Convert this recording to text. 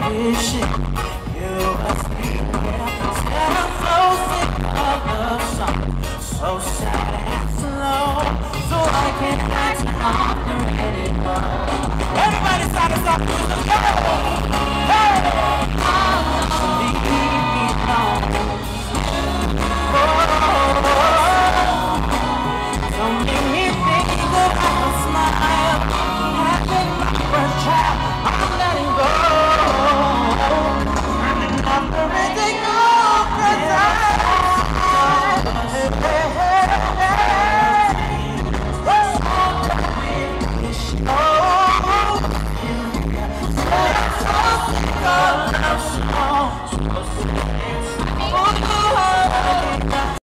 wishing you were here. Instead I'm so sick of the song, so sad and slow, so I can't dance on the radio. Everybody start us up, come on!